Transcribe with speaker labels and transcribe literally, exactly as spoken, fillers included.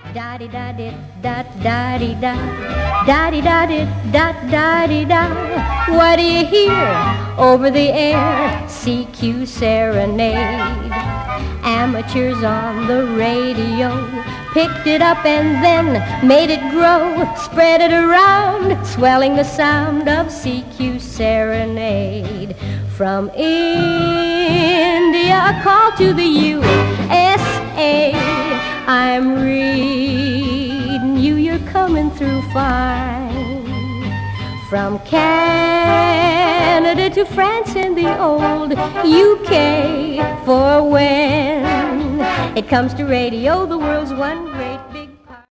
Speaker 1: Da-di-da-di, da-da-di-da, da-di-da-di, da-da-di-da. What do you hear over the air? C Q serenade. Amateurs on the radio picked it up and then made it grow, spread it around, swelling the sound of C Q serenade. From India, a call to the U S A. I'm reading you, you're coming through fine. From Canada to France and the old U K. For when it comes to radio, the world's one great